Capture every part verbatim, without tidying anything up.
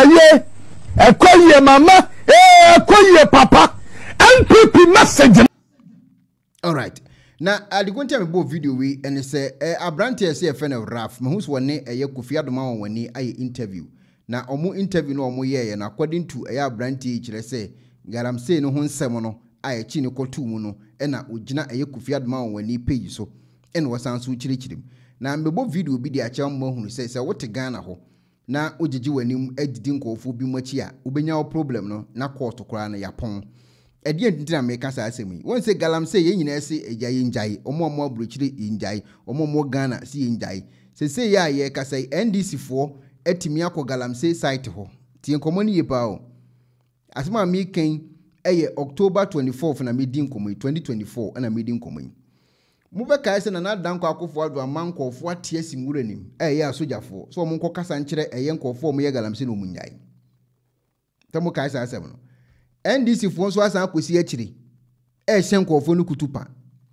ye ekoye mama eh ekoye papa N P P message. All right. Now, I going to me video we and say eh abrante say friend of Raf. Me who's one eh KofiTV one ni aye interview. Na omo interview no omo ye na according to eh abrante kire say Galamsey no ho nsem no aye chi ne kotu mu no e na ogina eh KofiTV one ni page so e no wasan so kire kire. Na mbebo video bi di a cha mo hunu say say wote Ghana ho na ogigi wanim adidi nkofo bi machi a ubenya problem no na court kora na yapon. Edi entina meka sa asemi won se Galamsey ye nyina se eja ye njai omo omo abrochire ye njai omo omo Ghana si ye njai se se ya ye ka sai N D C fo etimi akọ Galamsey site ho tie nkomo ni ye pa o asema mi ken eye October twenty-fourth na me din komo twenty twenty-four na me din komo mu be kai se na na dan kwa akufo-addo amankofo atie simure nim eye asojafo so omo nko kasa nkire eye nkofo omo ye Galamsey no mu njai tamo kai sa asem no N D C fo so asan akosi akiri e hyen kofo no kutupa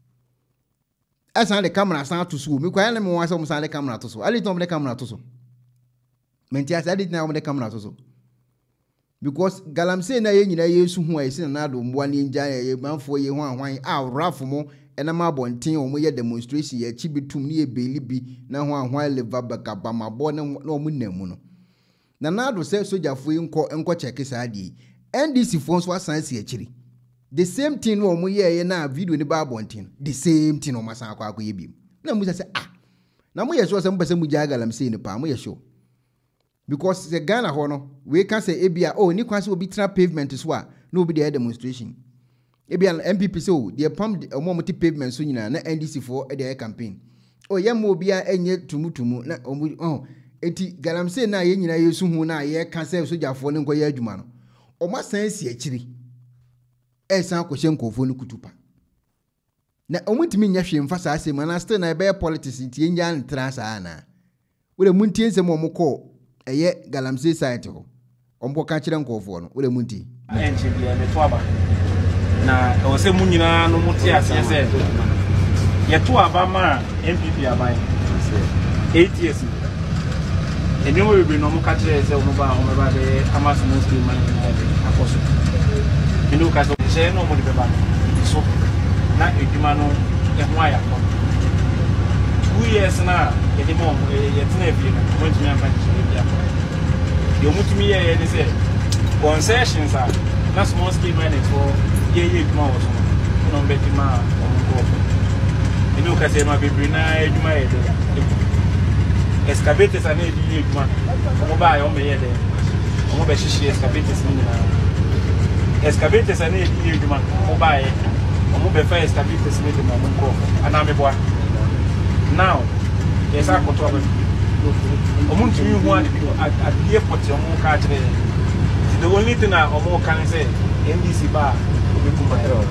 asan de camera san to so me kwa na me wan se mo san de camera to so ali to mo de camera to so menti asa ali na mo de camera to so because Galamsey na ye nyina yesu hu ayesi na do mboa ni nja ye manfo ye hu ahwan a rafo mo ena ma bonten o mo ye demonstration ye chi bitum ni ye belibi na hu ahwan leva baka ba mabo na o mo namu no na na do se sojafo enko enko check sa adi N D C phones was science actually. The same thing no mo ye na video ni ba bontin. The same thing no masan akwa akwa ye bi. Na mo say ah. Na mo ye sure say mo pese mo ja Galamsey ni pa mo ye sure. Because the Ghana ho no we can say ebia oh ni kwan say obi tra pavement so a no obi dey demonstration. Ebia M P P so dey pam omo mo ti pavement so nyina na N D C for e dey campaign. Oh ye mo obi a enye tumutumu na omo oh eti Galamsey na ye nyina yesu hu na ye kan say sojafo ni nko ye adwuma no. Oma sensi akiri esan ko hyen kofo no kutupa na omutimi nya hwe mfa saa se mana still na be politics ntie nya ntra saa na wole muntie nsem omukọ eye Galamsey site ho ombo ka kire nkofo no wole muntie enche bia le to aba na o se munyina no mutie ase se ye to aba ma M P P aban eight years Anyway, we be no more catch as a mobile over the Amazon Muslim man apostle. You know, because the no more the back. So, not a demano and why I come. Two years now, at the moment, yet never went to me and find you moved me and they said, concessions are not small scale minutes for ye tomorrow. No betting ma on go. You know, because they might be brinay, you might. Excavators are needed you man. Omo buy on me there. Omo be shishi excavators ni na. Excavators are needed you man. Omo buy. Omo be fire excavators ni de mo nko. Ana me boa. Now, yes I ko to aba. Omo ntumi hu ade bi at the airport omo ka kire. The only thing I omo can say N D C ba obi kumba.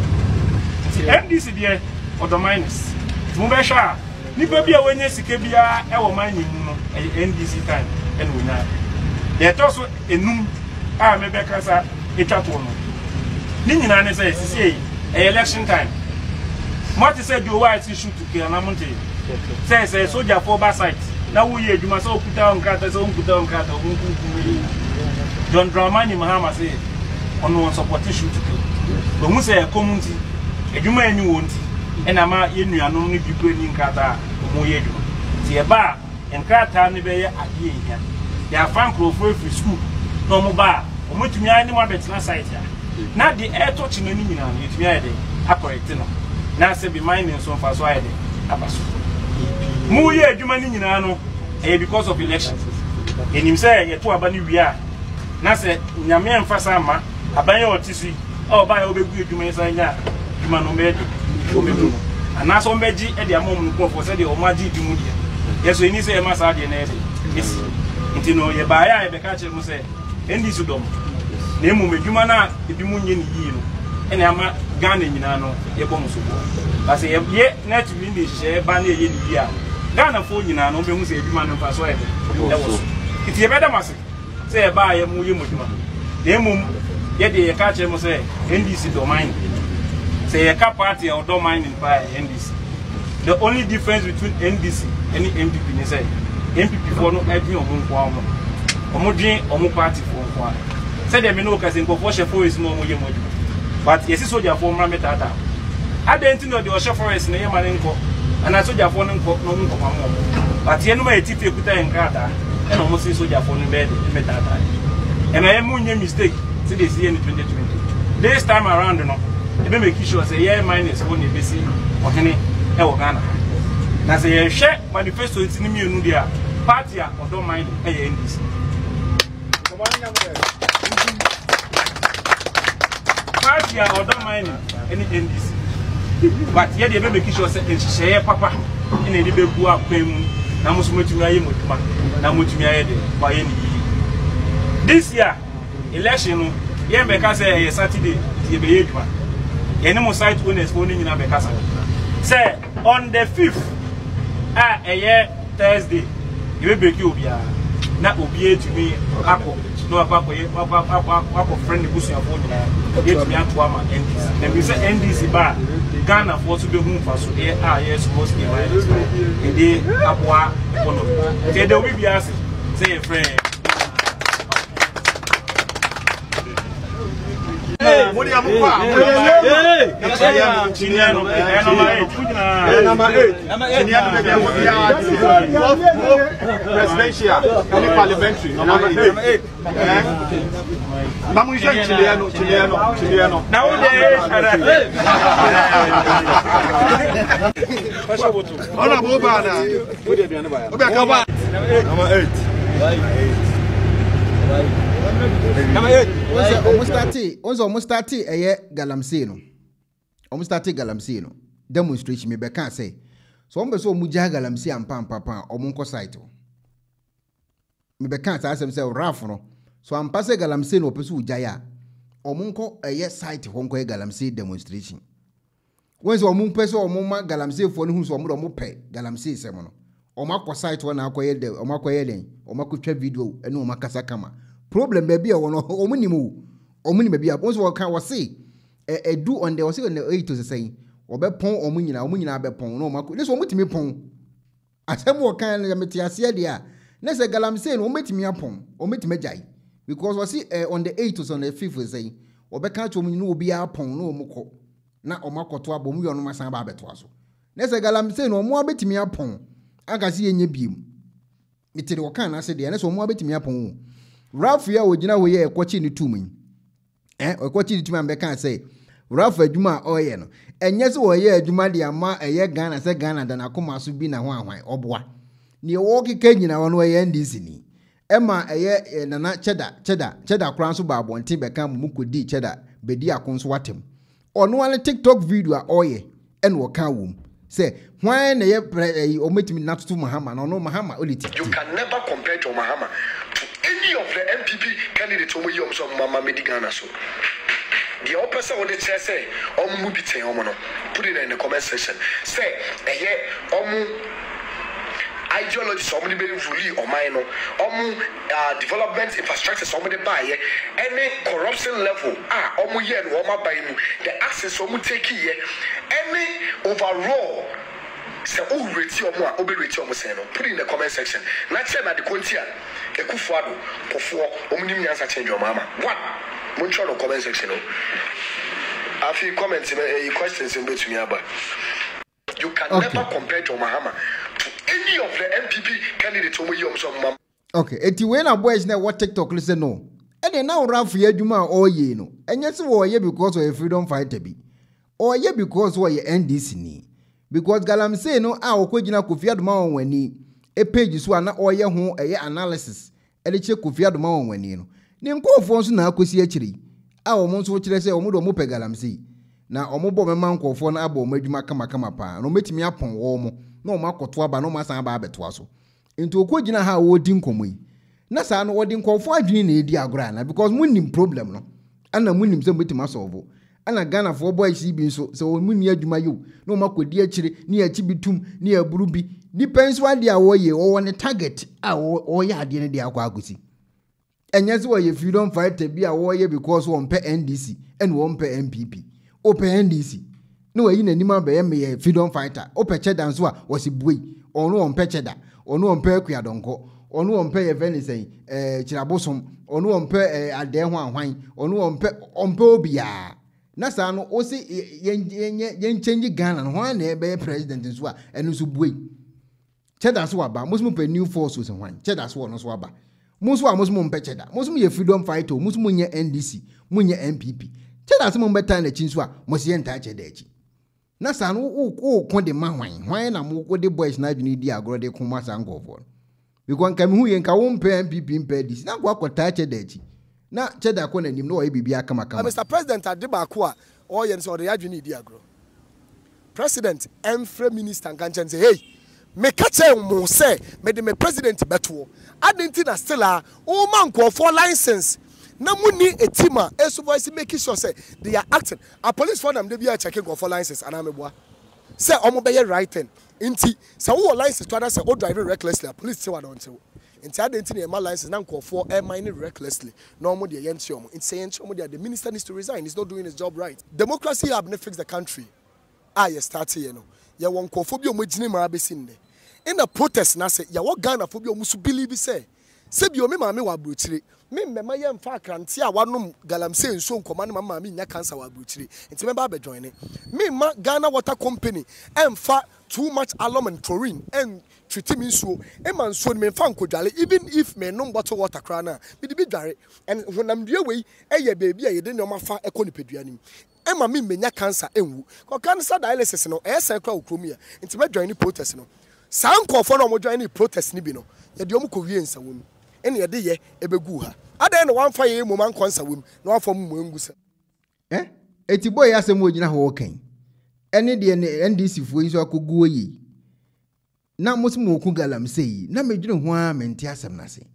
N D C there or minus. Mo be sha ni baby a wenye sike bia e wo man yimu no N D C time e no nya ye to so enum a me be kasa etwa to no ni nyina ne say sisi e election time what say do why shoot to kill na monte say say soldier for back side na wo ye adwuma so okuta on kata so okuta on kata on kuku John Dramani Mahama say ono on support shoot to kill but mu say community adwuma eni wonti ena ma ye nuanom ni bi kura ni nkata mo ye du ti e ba nkata ni be ye ade ehia ya fan crofo free school no mo ba o mo tumi ani mo betina site ya na the air touch no ni nyina no tumi ayede akorrect no na se be mining so fa so ayede abaso mo ye adwuma ni nyina no e because of election enim say ye to aba ni wia na se nyame emfasa ma aban ye otisi o ba ye obegu adwuma isa nya adwuma no me omedu ana so meji e de amom nko for say de o maji dimu de yeso ini say e ma sa de na e de yes nti no ye ba ya e be ka kire mu say N D C dom na emu medwuma na edimu nye ni yi no ene ama Ghana nyina no ye bom so bo ase ye net bi ni hye ba na ye ni yi a Ghana fo nyina no be hu say edwuma no fa so e de e wo so nti ye be da mase say e ba ye mu ye modwuma na emu ye de ye ka kire mu say N D C domain say a car party or don't mind in by N D C. The only difference between N D C and the M P P is say M P P for no every on one or more dream or more party for nkofo said they know because nkofo she forest no mo yemo but yes soldier for mra metata I didn't know the Osha forest na yema nko and I soldier for nko no nko mamo but ye no ma etife kuta enkata e no mo se soldier for no bed metata and I am munye mistake see this year in twenty twenty this time around no e be make sure say yeah minus one e be see ohene e wo Ghana na say ye hwe manifesto ntini mi enu dia party a odo mind e N D C party a odo mind any N D C but ye dey make sure say nhye papa ina dey be bu apam na muso matumi aye motuma na motumi aye de wa ye ni this year election no ye make say ye Saturday ye be ye duma ye ni mo site owners for ni nyina be kasa say on the fifth ah eye Thursday you be ki obia na obia tumi akọ no akọ ye akọ akọ friend busuafo nyina ye tumi ato ama N D C na be say N D C ba Ghana for to be home for so here ah yes supposed to right e dey aboa economy say the we be ask say friend hey mo dey amukwa hey chiniano eh number eight kujina number eight chiniano be be ya presidential and parliamentary number eight Mamu ije chiniano chiniano chiniano na wo dey fasha botu ona bo ba na wo dey biane ba ya obi aka ba number eight Number eight. Almost started. Also, almost started. Eye Galamsey no. Almost started Galamsey no. Demonstration me be can say. So ombe so muja Galamsey ampa papa omunko site. Me be can say asem say raf no. So ampa say Galamsey no pesu ujaya. Omunko eye site honko e Galamsey demonstration. When so omun peso omuma Galamsey fo no hu so omo pe Galamsey sem no. Omako site one akoye de omakoye den omakotwa video ene omakasa kama problem baby e wono omunimu omunimu baby abon so kan wose e edu on the wose on the eight to say obepon omunyina omunyina abepon no omako ne so omutimi pon asem wo kan na metiase de a ne se Galamsey no ometimi apon ometimi jai because wose on the eight to on the fifth say obeka cho omunyina obi apon no omukọ na omakoto abom yo no masan ba abeto aso ne se Galamsey no omo abetimi apon agasi yenye biem mitire wokan na se de na so mo abetimi apon Rafia ogina wo ye ekwochi ni tumun eh ekwochi ni tumun be kan say Rafa adwuma oye no enye se wo ye adwuma de ama eye Ghana se Ghana da na koma so bi na ho ahwan oboa ne wo keka nyina wono ye N D C ni ema eye nana cheda cheda cheda kran so ba abonte be kan mu kodi cheda be di akonso watem ono ale TikTok video a oye en wo kan wom say why na ye o metimi natutu Mahama no no Mahama oliti you can never compare to Mahama to any of the M P P candidates omo yom so mama medi Ghana so the opposite what they say omo bi ten omo no put it in the comment section say eh omo ideology so many be fully o mine no omo development infrastructure so many buy any corruption level ah omo ye no omo buy mu the access omo take here any overall say oh rate omo a obe rate omo say no put it in the comment section na check na the kontia akufo-addo kofo omo nim nyansa change your mama what mon try no comment section no afi comment me questions in between about you can okay. never compare to Mahama to any of the M P P candidates omo yom so mama okay eti we na boys na what TikTok listen no e dey na Rafa adwuma oye no enye se wo ye because of a freedom fighter bi or ye because wo ye N D C ni because Galamsey no a okogina KofiTV ma wonwani e page so na oye ho eye analysis e de che KofiTV ma wonwani no ni nkofo nso na akosi akiri a wo nso kire se wo mo do mo pe Galamsey na omobo mema nkofo na abo madwuma kama kama pa no metimi apon wo mo na o makoto aba no masan aba abeto aso ento okogina ha wo di nkomoi na sa no wo di nkofo adwini na edi agora na because munim problem no ana munim se metimi asolve ana Ghana for boys bi nso se wo muni adwuma yo na o makodi akire ni achi bitum ni aburu bi ni penso ade a wo ye wo ne target a wo ye ade ne de akwa agosi enye se wo ye freedom fighter bi a wo ye because wo mpe N D C and wo mpe M P P open N D C no we na nima be me freedom fighter open cheda nso a wo si buei onu on pe cheda onu on pe akuadonko onu ompe ye veni say eh kirabosom onu ompe eh ade ho anwan onu ompe ompe obia na sa no o se yen yen change Ghana no ho na e be president nso a enu so buei cheda so aba musum pe new force so hwan cheda so no so aba musu a musum mpe cheda musum ye freedom fighter musum nye N D C munye N P P cheda so mbeta na chi nso a musie nta cheda echi na sa no o ko de ma hwan hwan na mo ko de boys na adwini di agoro de ko masa ngofo because nka me hu ye nka wo mpe N P P mpe D C na kwa kwata cheda echi na cheda ko na nim no o ye bibia kama kama Mister President adeba ko a o ye nso de adwini di agoro President emfre minister nka say hey me kache mo say me de me president beto adenti na still a o man ko for license na muni etima esu voice make sure say they are acting a police for them they be checking for license and ameboa say omo be right thing nti say wo license to say o driving recklessly police say what don't nti adenti na e license na nko for air mining recklessly no omo de yenti omo nti say yenti omo the minister needs to resign. He's not doing his job right. Democracy have not fixed the country. Ah, you start here no ya won kofobia mo gine mara besinde in the protest na say ya wo Ghana phobia mo su believe say se bi o me ma me wa brochire me mmema ye mfa krante a wanom Galamsey nso nkoma ne mama me nya cancer wa brochire enti me ba be join ne me ma Ghana Water Company emfa too much alum and chlorine and treat me nsuo e man nsuo me mfa nkodwale even if me no bottle water kra na me de bi dware and honam dua we e ye baby a ye de nyoma fa ekonipadua nim Emma me menya cancer enwu ko cancer dialysis no e say kra okrom ya nti me join ni protest no san kofo no mo join ni protest ni bi no ye de omo ko wie nsa wonu ene ye de ye ebegu ha adan no wan fa ye mo man konsa wonu no afọ mo engusa eh eti boy asem ogina ho kan ene de N D C fo yi so akogu oyi na mosimo oku Galamsey na medwene ho a menti asem na se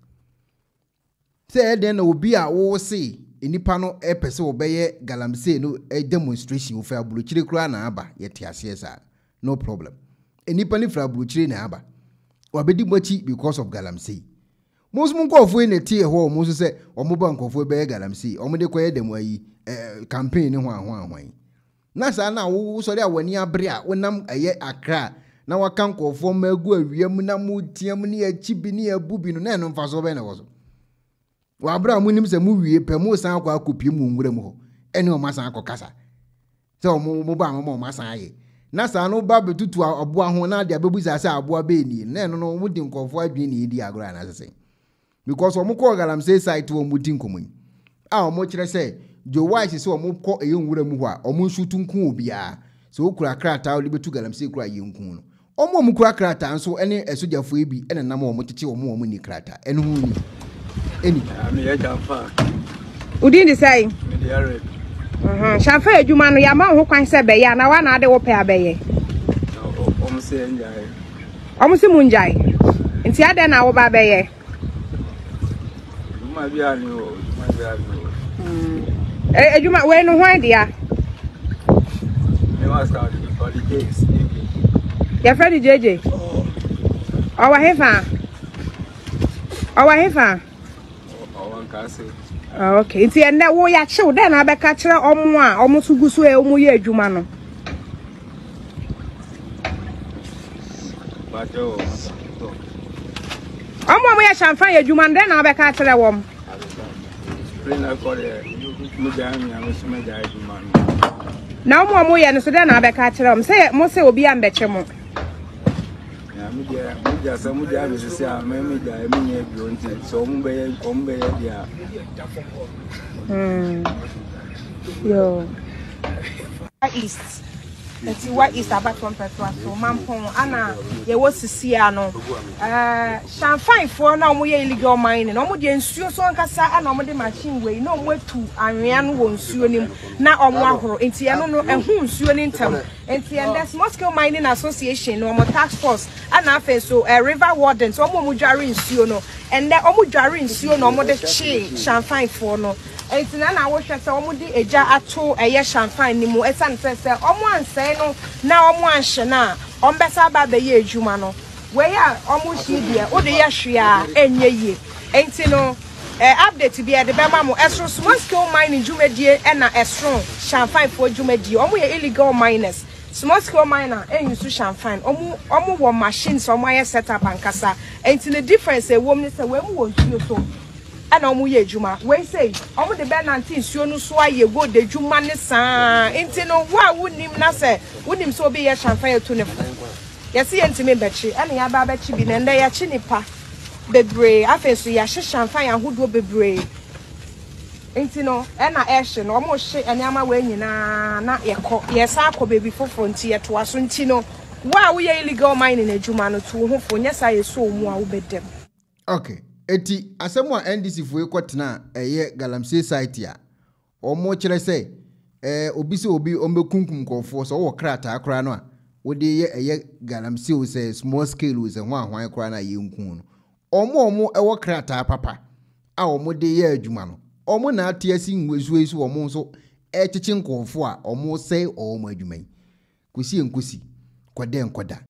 se eden na obi a wo se enipa no e pese obeye Galamsey no e demonstration ofa abuluchire kura na aba yete ase sa no problem enipa ni fra abuluchire na aba wabedi mochi because of Galamsey mosum nkofo e netie ho mo so se omoba nkofo be Galamsey omode koye dem ayi eh campaign ni ho aho ahwan na sa na wo sori awani abre a wonam aye Accra na waka nkofo magu awiam na mu tiam ni achibi ni abubi no na eno mfa so be na wo so wabra munim se mu wie pe mu san akwa akopie mu nwura mu ho ene o masan akokasa se o mu ba mo o masan aye na sa no ba betutu aboa ho na de abebusa se aboa be ni na eno no mu di nkofo adwe ni di agora na sese because o mu ko Galamsey site o mu di nkomun a o mu kire se jo wise se o mu ko eye nwura mu ho a o mu nsutu nku obia se o kura krata o libetu Galamsey kura ye nku no o mu mu kura krata nso ene esojafo ebi ene nam o mu tete o mu o mu ni krata ene hu ni eni me ya jamfa udin di sai me dey ready mhm shafa edwuma no ya ma ho kwan se be ya na wa na ade wo pe abeye o mo se njai o mo se mu njai nti ade na wo ba beye ma bia ni o ma bia ni o eh edwuma we no hwan dia me was start for the case ya Freddy J J o wa hefa o wa hefa Ah, okay. Nti enne wo ya chew den na be ka kire omo a omo sugusu e omo ye adwuma no. Bajo. Omo omo ya chamfan ye adwuma den na be ka kire wom. Spring for the mu jam ya musu me jai adwuma. Na omo omo ye no so den na be ka kire wom. Say mo say obi am be che mo. Ya mi dia, mi dia so mu dia be se a me mi dia e mi ye bi onti so mu be ye o mu be ye dia. Hmm. Yo. East. Eti wa East about from Petro so mampon ana ye wo sisi ano. Eh, Shanfine for na omo ye illegal mining. Omo de nsuo so nkasa ana omo de machine wey na omo atu anwea no wo nsuo nim na omo ahoro. Enti eno no ehu nsuo ni ntam. Enti and the Small Scale Mining Association no omo task force ana afa so a river warden so omo mu dware nsuo no. And the omo dware nsuo no omo de chi Shanfine for no. Enti na na wo hwe se omo de eja ato eye Shanfine ni mu esan se se omo anse no na omo anhye na ombesa ba be ye adwuma no we ya omo hye de o de ye hwe a enye ye enti no eh update bi e de be ma mo esro Small Scale Mining dwumadie e na esro Shanfine for dwumadie omo ye illegal miners small scale miner and you shall find omu omu wo machines omu aye set up and kasa and the difference e wo me say we mu you so and omu ye adwuma we say omu de be nineteen suo no so aye go de adwuma ne saa enti no wa wonim na say wonim so be ye champagne to ne yes enti me bechi and ya ba bechi bi na nda ya chi nipa bebre afeso ya hye champagne ahodo bebre enti no e na ehye no omo hye anyama we nyina na yekọ yesa akọ baby fofo nti yeto aso nti no wa wo ye illegal mining adwuma no to ho fo nyesa yeso omu a wo bedem. Okay, eti asemu a N D C fo ekotena eye Galamsey site a omo kire se eh obi se obi ombekunkum kofo so wo krata akra no a wo de ye eye Galamsey o se small scale o se ho ahwan akra na ye nkun no omo omo ewo krata papa a omo de ye adwuma no omo na atiasi nwezu esu omo so echichi nkofo a omo sei omo adwuma yi kusi enkusi kwade nkoda